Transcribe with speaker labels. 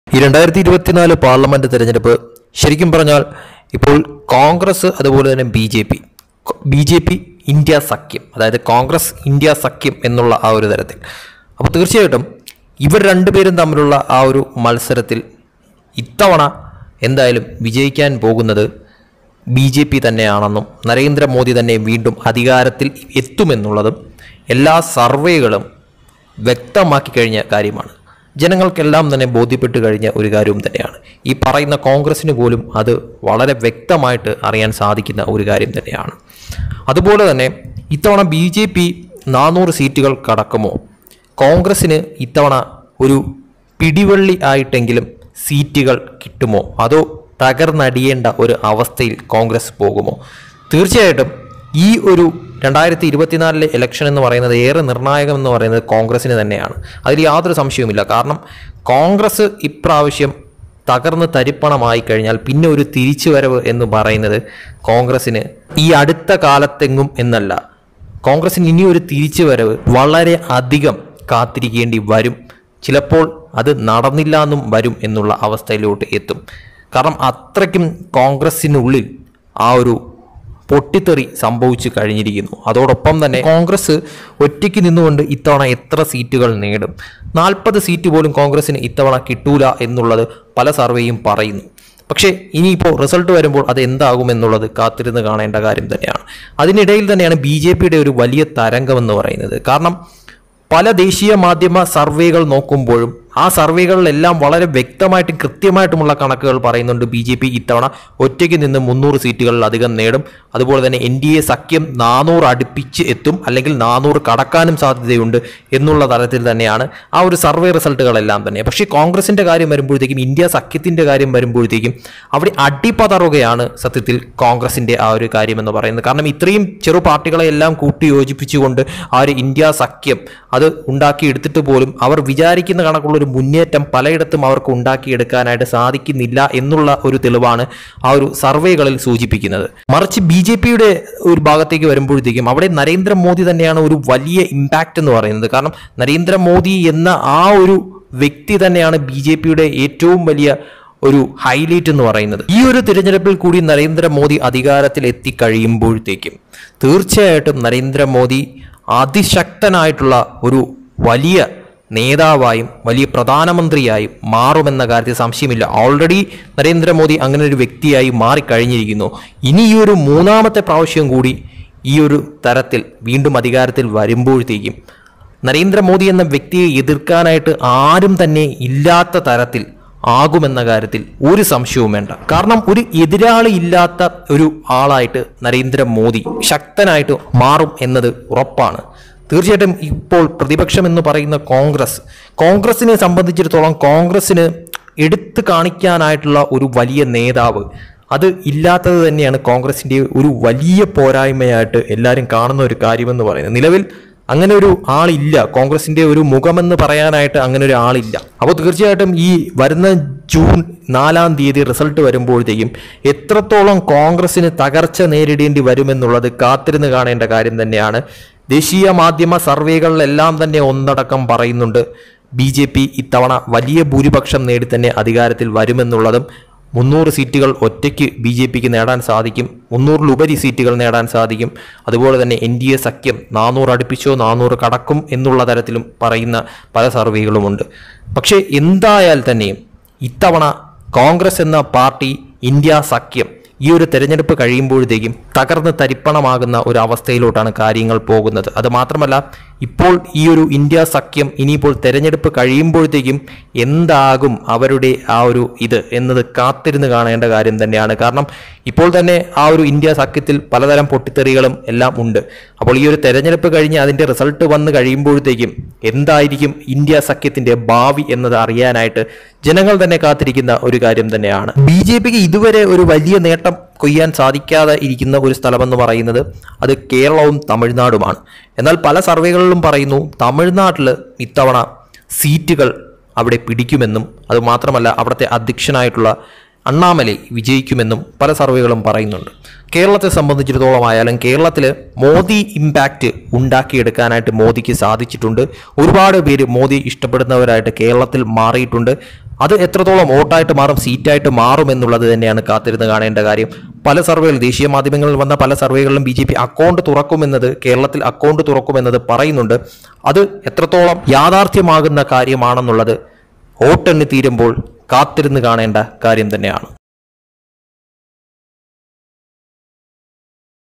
Speaker 1: ഈ 2024 പാർലമെന്റ് തെരഞ്ഞെടുപ്പ് ശരിക്കും പറഞ്ഞാൽ ഇപ്പോൾ കോൺഗ്രസ് അതുപോലെ തന്നെ ബി ജെ പി ഇന്ത്യ സഖ്യം, അതായത് കോൺഗ്രസ് ഇന്ത്യ സഖ്യം എന്നുള്ള ആ ഒരു തരത്തിൽ. അപ്പോൾ തീർച്ചയായിട്ടും ഇവർ രണ്ടുപേരും തമ്മിലുള്ള ആ ഒരു മത്സരത്തിൽ ഇത്തവണ എന്തായാലും വിജയിക്കാൻ പോകുന്നത് BJP തന്നെയാണെന്നും നരേന്ദ്രമോദി തന്നെ വീണ്ടും അധികാരത്തിൽ എത്തുമെന്നുള്ളതും എല്ലാ സർവേകളും വ്യക്തമാക്കി കഴിഞ്ഞ കാര്യമാണ്. ജനങ്ങൾക്കെല്ലാം തന്നെ ബോധ്യപ്പെട്ട് കഴിഞ്ഞ ഒരു കാര്യവും തന്നെയാണ്. ഈ പറയുന്ന കോൺഗ്രസിന് പോലും അത് വളരെ വ്യക്തമായിട്ട് അറിയാൻ സാധിക്കുന്ന ഒരു കാര്യം തന്നെയാണ്. അതുപോലെ തന്നെ ഇത്തവണ BJP 400 സീറ്റുകൾ കടക്കുമോ, കോൺഗ്രസിന് ഇത്തവണ ഒരു പിടിവള്ളി ആയിട്ടെങ്കിലും സീറ്റുകൾ കിട്ടുമോ, അതോ തകർന്നടിയേണ്ട ഒരു അവസ്ഥയിൽ കോൺഗ്രസ് പോകുമോ? തീർച്ചയായിട്ടും ഈ ഒരു 2024 ഇലക്ഷൻ എന്ന് പറയുന്നത് ഏറെ നിർണായകം എന്ന് പറയുന്നത് കോൺഗ്രസിന് തന്നെയാണ്. അതിൽ യാതൊരു സംശയവുമില്ല. കാരണം കോൺഗ്രസ് ഇപ്രാവശ്യം തകർന്ന് തരിപ്പണമായി കഴിഞ്ഞാൽ പിന്നെ ഒരു തിരിച്ചുവരവ് എന്ന് പറയുന്നത് കോൺഗ്രസിന് ഈ അടുത്ത കാലത്തെങ്ങും എന്നല്ല. കോൺഗ്രസിന് ഇനി ഒരു തിരിച്ചുവരവ് വളരെ അധികം കാത്തിരിക്കേണ്ടി വരും. ചിലപ്പോൾ അത് നടന്നില്ല എന്നും വരും എന്നുള്ള അവസ്ഥയിലോട്ട് എത്തും. കാരണം അത്രയ്ക്കും കോൺഗ്രസിനുള്ളിൽ ആ ഒരു പൊട്ടിത്തെറി സംഭവിച്ചു കഴിഞ്ഞിരിക്കുന്നു. അതോടൊപ്പം തന്നെ കോൺഗ്രസ് ഒറ്റയ്ക്ക് നിന്നുകൊണ്ട് ഇത്തവണ എത്ര സീറ്റുകൾ നേടും? 40 സീറ്റ് പോലും കോൺഗ്രസിന് ഇത്തവണ കിട്ടൂല എന്നുള്ളത് പല സർവേയും പറയുന്നു. പക്ഷേ ഇനിയിപ്പോൾ റിസൾട്ട് വരുമ്പോൾ അത് എന്താകുമെന്നുള്ളത് കാത്തിരുന്ന് കാണേണ്ട കാര്യം തന്നെയാണ്. അതിനിടയിൽ തന്നെയാണ് BJPയുടെ ഒരു വലിയ തരംഗമെന്ന് പറയുന്നത്. കാരണം പല ദേശീയ മാധ്യമ സർവേകൾ നോക്കുമ്പോഴും ആ സർവേകളിലെല്ലാം വളരെ വ്യക്തമായിട്ടും കൃത്യമായിട്ടുമുള്ള കണക്കുകൾ പറയുന്നുണ്ട്. BJP ഇത്തവണ ഒറ്റയ്ക്ക് നിന്ന് 300 സീറ്റുകളിലധികം നേടും. അതുപോലെ തന്നെ NDA സഖ്യം 400 അടുപ്പിച്ച് എത്തും, അല്ലെങ്കിൽ 400 കടക്കാനും സാധ്യതയുണ്ട് എന്നുള്ള തരത്തിൽ തന്നെയാണ് ആ ഒരു സർവേ റിസൾട്ടുകളെല്ലാം തന്നെ. പക്ഷേ കോൺഗ്രസിൻ്റെ കാര്യം വരുമ്പോഴത്തേക്കും, ഇന്ത്യ സഖ്യത്തിൻ്റെ കാര്യം വരുമ്പോഴത്തേക്കും അവിടെ അടിപതറുകയാണ് സത്യത്തിൽ കോൺഗ്രസിൻ്റെ ആ ഒരു കാര്യമെന്ന് പറയുന്നത്. കാരണം ഇത്രയും ചെറു പാർട്ടികളെ എല്ലാം കൂട്ടി യോജിപ്പിച്ചുകൊണ്ട് ആ ഒരു ഇന്ത്യ സഖ്യം അത് ഉണ്ടാക്കിയെടുത്തിട്ട് പോലും അവർ വിചാരിക്കുന്ന കണക്കുള്ള ഒരു മുന്നേറ്റം പലയിടത്തും അവർക്ക് ഉണ്ടാക്കിയെടുക്കാനായിട്ട് സാധിക്കുന്നില്ല എന്നുള്ള ഒരു തെളിവാണ് ആ ഒരു സർവേകളിൽ സൂചിപ്പിക്കുന്നത്. മറിച്ച് BJPയുടെ ഒരു ഭാഗത്തേക്ക് വരുമ്പോഴത്തേക്കും അവിടെ നരേന്ദ്രമോദി തന്നെയാണ് ഒരു വലിയ ഇമ്പാക്റ്റ് എന്ന് പറയുന്നത്. കാരണം നരേന്ദ്രമോദി എന്ന ആ ഒരു വ്യക്തി തന്നെയാണ് BJPയുടെ ഏറ്റവും വലിയ ഒരു ഹൈലൈറ്റ് എന്ന് പറയുന്നത്. ഈ ഒരു തിരഞ്ഞെടുപ്പിൽ കൂടി നരേന്ദ്രമോദി അധികാരത്തിൽ എത്തിക്കഴിയുമ്പോഴത്തേക്കും തീർച്ചയായിട്ടും നരേന്ദ്രമോദി അതിശക്തനായിട്ടുള്ള ഒരു വലിയ നേതാവായും വലിയ പ്രധാനമന്ത്രിയായും മാറുമെന്ന കാര്യത്തിൽ സംശയമില്ല. ഓൾറെഡി നരേന്ദ്രമോദി അങ്ങനെ ഒരു വ്യക്തിയായി മാറിക്കഴിഞ്ഞിരിക്കുന്നു. ഇനി ഈ ഒരു 3ാമത്തെ പ്രാവശ്യം കൂടി ഈ ഒരു തരത്തിൽ വീണ്ടും അധികാരത്തിൽ വരുമ്പോഴത്തേക്കും നരേന്ദ്രമോദി എന്ന വ്യക്തിയെ എതിർക്കാനായിട്ട് ആരും തന്നെ ഇല്ലാത്ത തരത്തിൽ ആകുമെന്ന കാര്യത്തിൽ ഒരു സംശയവും വേണ്ട. കാരണം ഒരു എതിരാളി ഇല്ലാത്ത ഒരു ആളായിട്ട് നരേന്ദ്രമോദി ശക്തനായിട്ട് മാറും എന്നത് ഉറപ്പാണ്. തീർച്ചയായിട്ടും ഇപ്പോൾ പ്രതിപക്ഷം എന്ന് പറയുന്ന കോൺഗ്രസിനെ സംബന്ധിച്ചിടത്തോളം കോൺഗ്രസിന് എടുത്തു കാണിക്കാനായിട്ടുള്ള ഒരു വലിയ നേതാവ് അത് ഇല്ലാത്തത് തന്നെയാണ് കോൺഗ്രസിൻ്റെ ഒരു വലിയ പോരായ്മയായിട്ട് എല്ലാവരും കാണുന്ന ഒരു കാര്യമെന്ന് പറയുന്നത്. നിലവിൽ അങ്ങനെ ഒരു ആളില്ല, കോൺഗ്രസിൻ്റെ ഒരു മുഖമെന്ന് പറയാനായിട്ട് അങ്ങനെ ഒരു ആളില്ല. അപ്പോൾ തീർച്ചയായിട്ടും ഈ വരുന്ന ജൂൺ 4-ാം തീയതി റിസൾട്ട് വരുമ്പോഴത്തേക്കും എത്രത്തോളം കോൺഗ്രസിന് തകർച്ച നേരിടേണ്ടി വരുമെന്നുള്ളത് കാത്തിരുന്ന് കാണേണ്ട കാര്യം തന്നെയാണ്. ദേശീയ മാധ്യമ സർവേകളിലെല്ലാം തന്നെ ഒന്നടക്കം പറയുന്നുണ്ട് BJP ഇത്തവണ വലിയ ഭൂരിപക്ഷം നേടി തന്നെ അധികാരത്തിൽ വരുമെന്നുള്ളതും 300 സീറ്റുകൾ ഒറ്റയ്ക്ക് BJPക്ക് നേടാൻ സാധിക്കും, 300-ലുപരി സീറ്റുകൾ നേടാൻ സാധിക്കും. അതുപോലെ തന്നെ NDA സഖ്യം 400 അടുപ്പിച്ചോ 400 കടക്കും എന്നുള്ള തരത്തിലും പറയുന്ന പല സർവേകളുമുണ്ട്. പക്ഷേ എന്തായാൽ തന്നെയും ഇത്തവണ കോൺഗ്രസ് എന്ന പാർട്ടി ഇന്ത്യ സഖ്യം ഈ ഒരു തെരഞ്ഞെടുപ്പ് കഴിയുമ്പോഴത്തേക്കും തകർന്ന് തരിപ്പണമാകുന്ന ഒരു അവസ്ഥയിലോട്ടാണ് കാര്യങ്ങൾ പോകുന്നത്. അത് മാത്രമല്ല ഇപ്പോൾ ഈ ഒരു ഇന്ത്യ സഖ്യം ഇനിയിപ്പോൾ തെരഞ്ഞെടുപ്പ് കഴിയുമ്പോഴത്തേക്കും എന്താകും അവരുടെ ആ ഒരു ഇത് എന്നത് കാത്തിരുന്ന് കാണേണ്ട കാര്യം തന്നെയാണ്. കാരണം ഇപ്പോൾ തന്നെ ആ ഒരു ഇന്ത്യ സഖ്യത്തിൽ പലതരം പൊട്ടിത്തെറികളും എല്ലാം ഉണ്ട്. അപ്പോൾ ഈ ഒരു തെരഞ്ഞെടുപ്പ് കഴിഞ്ഞ് അതിൻ്റെ റിസൾട്ട് വന്ന് കഴിയുമ്പോഴത്തേക്കും എന്തായിരിക്കും ഇന്ത്യ സഖ്യത്തിൻ്റെ ഭാവി എന്നത് അറിയാനായിട്ട് ജനങ്ങൾ തന്നെ കാത്തിരിക്കുന്ന ഒരു കാര്യം തന്നെയാണ്. BJPക്ക് ഇതുവരെ ഒരു വലിയ നേട്ടം കൊയ്യാൻ സാധിക്കാതെ ഇരിക്കുന്ന ഒരു സ്ഥലമെന്ന് പറയുന്നത് അത് കേരളവും തമിഴ്നാടുമാണ്. എന്നാൽ പല സർവേകളിലും പറയുന്നു തമിഴ്നാട്ടിൽ ഇത്തവണ സീറ്റുകൾ അവിടെ പിടിക്കുമെന്നും അതുമാത്രമല്ല അവിടുത്തെ അധ്യക്ഷനായിട്ടുള്ള അണ്ണാമലൈ വിജയിക്കുമെന്നും പല സർവേകളും പറയുന്നുണ്ട്. കേരളത്തെ സംബന്ധിച്ചിടത്തോളം ആയാലും കേരളത്തിൽ മോദി ഇമ്പാക്റ്റ് ഉണ്ടാക്കിയെടുക്കാനായിട്ട് മോദിക്ക് സാധിച്ചിട്ടുണ്ട്. ഒരുപാട് പേര് മോദി ഇഷ്ടപ്പെടുന്നവരായിട്ട് കേരളത്തിൽ മാറിയിട്ടുണ്ട്. അത് എത്രത്തോളം വോട്ടായിട്ട് മാറും, സീറ്റായിട്ട് മാറും എന്നുള്ളത് തന്നെയാണ് കാത്തിരുന്ന് കാണേണ്ട കാര്യം. പല സർവേകൾ, ദേശീയ മാധ്യമങ്ങളിൽ വന്ന പല സർവേകളിലും BJP അക്കൗണ്ട് തുറക്കുമെന്നത്, കേരളത്തിൽ അക്കൗണ്ട് തുറക്കുമെന്നത് പറയുന്നുണ്ട്. അത് എത്രത്തോളം യാഥാർത്ഥ്യമാകുന്ന കാര്യമാണെന്നുള്ളത് വോട്ടെണ്ണി തീരുമ്പോൾ കാത്തിരുന്ന് കാണേണ്ട കാര്യം തന്നെയാണ്.